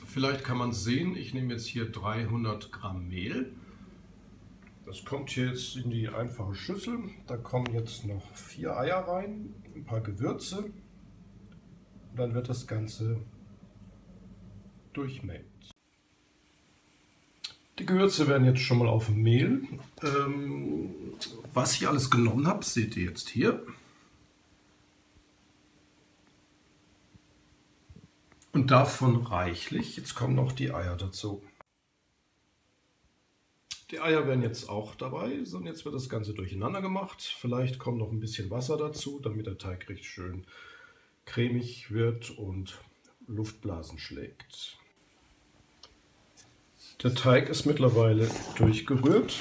Vielleicht kann man es sehen, ich nehme jetzt hier 300 Gramm Mehl. Das kommt hier jetzt in die einfache Schüssel. Da kommen jetzt noch 4 Eier rein, ein paar Gewürze. Und dann wird das Ganze durchmengt. Die Gewürze werden jetzt schon mal auf dem Mehl. Was ich alles genommen habe, seht ihr jetzt hier. Und davon reichlich. Jetzt kommen noch die Eier dazu. Die Eier werden jetzt auch dabei. So, und jetzt wird das Ganze durcheinander gemacht. Vielleicht kommt noch ein bisschen Wasser dazu, damit der Teig richtig schön cremig wird und Luftblasen schlägt. Der Teig ist mittlerweile durchgerührt.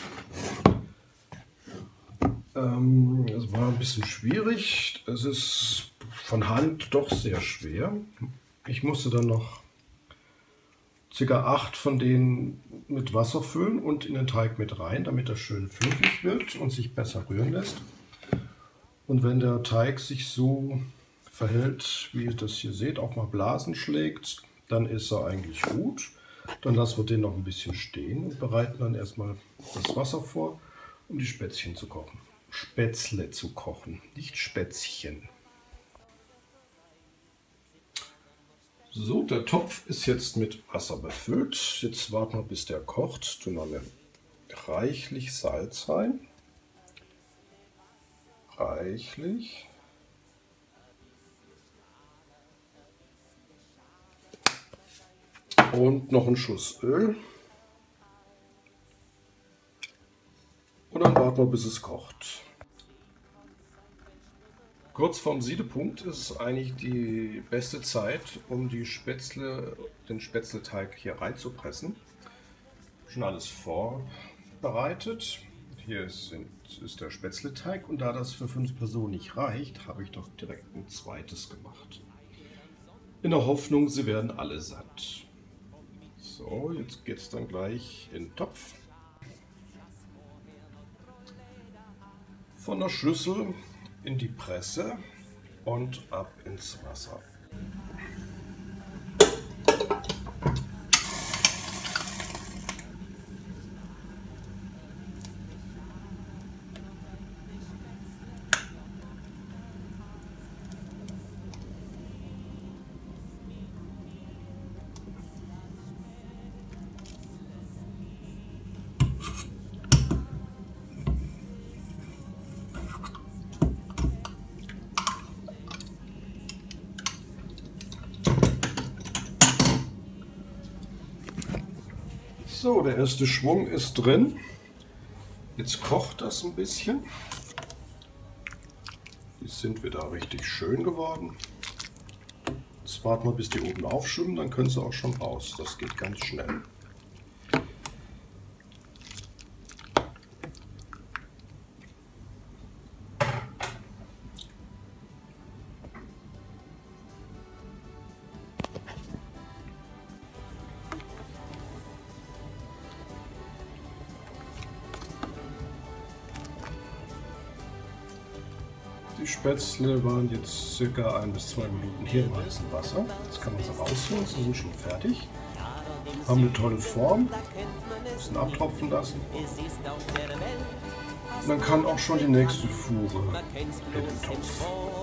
Es war ein bisschen schwierig. Es ist von Hand doch sehr schwer. Ich musste dann noch ca. 8 von denen mit Wasser füllen und in den Teig mit rein, damit er schön fluffig wird und sich besser rühren lässt. Und wenn der Teig sich so verhält, wie ihr das hier seht, auch mal Blasen schlägt, dann ist er eigentlich gut. Dann lassen wir den noch ein bisschen stehen und bereiten dann erstmal das Wasser vor, um die Spätzchen zu kochen. Spätzle zu kochen, nicht Spätzchen. So, der Topf ist jetzt mit Wasser befüllt. Jetzt warten wir, bis der kocht. Tun wir reichlich Salz rein. Reichlich. Und noch einen Schuss Öl. Und dann warten wir, bis es kocht. Kurz vorm Siedepunkt ist es eigentlich die beste Zeit, um den Spätzleteig hier reinzupressen. Schon alles vorbereitet. Hier ist der Spätzleteig und da das für 5 Personen nicht reicht, habe ich doch direkt ein zweites gemacht. In der Hoffnung, sie werden alle satt. So, jetzt geht es dann gleich in den Topf. Von der Schüssel in die Presse und ab ins Wasser. So, der erste Schwung ist drin. Jetzt kocht das ein bisschen. Die sind wieder richtig schön geworden. Jetzt warten wir, bis die oben aufschwimmen, dann können sie auch schon raus. Das geht ganz schnell. Die Spätzle waren jetzt ca. 1 bis 2 Minuten hier im heißen Wasser. Jetzt kann man sie rausholen, sie sind schon fertig. Haben eine tolle Form, müssen abtropfen lassen. Und dann kann auch schon die nächste Fuhre in den Topf.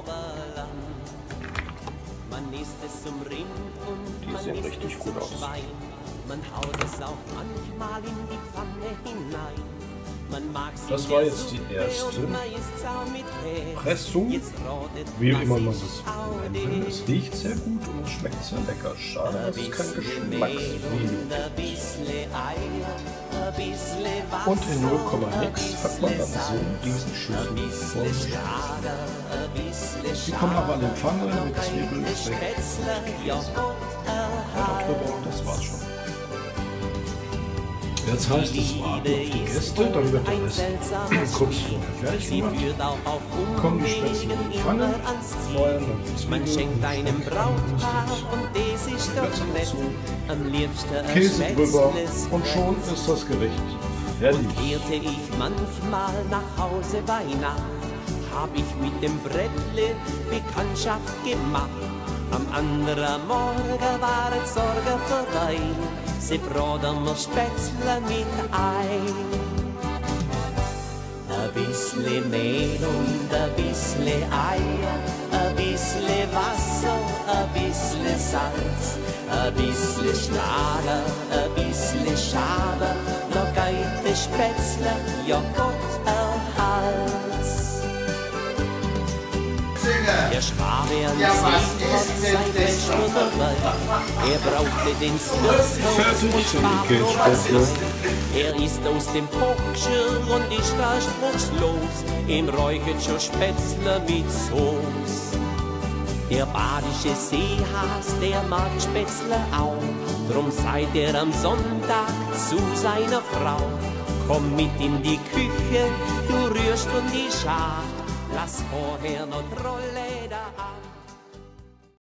Die sehen richtig gut aus. Man haut es auch manchmal in die Pfanne hinein. Das war jetzt die erste Pressung, wie immer man das nennen will. Es riecht sehr gut und es schmeckt sehr lecker. Schade, dass es kein Geschmacksvideo gibt. Und in 0,nix hat man dann so diesen schönen vollen Spätzle. Die kommen aber an den Pfanne mit Zwiebeln, Speck und Käse. Ja, darüber, das war's schon. Jetzt heißt es warten auf die Gäste, dann wird der Rest kurz vorher fertig gemacht. Kommen die Spätzle in die Pfanne, vorher noch die Zwiebeln, Käse drüber und schon ist das Gericht fertig. Kehrte ich manchmal nach Hause bei Nacht, hab ich mit dem Brettle Bekanntschaft gemacht. Am anderen Morgen war es Sorge vorbei, sie braten mir Spätzle mit Ei. Ein bisschen Mehl und ein bisschen Eier, ein bisschen Wasser, ein bisschen Salz, ein bisschen Schlager, ein bisschen Schaber, noch geite Spätzle, ja Gott erhalt's. Der Schwabe an See hat sein Bester dabei, brauchte den Würzhaus und Schwabenbrot. Ist aus dem Kochgeschirr und ist da spruchslos, ihm räuchert schon Spätzle mit Soße. Der badische Seehas, der mag Spätzle auch, drum sagt er am Sonntag zu seiner Frau: Komm mit in die Küche, du rührst und die Schar, lass vorher noch Trolleder an.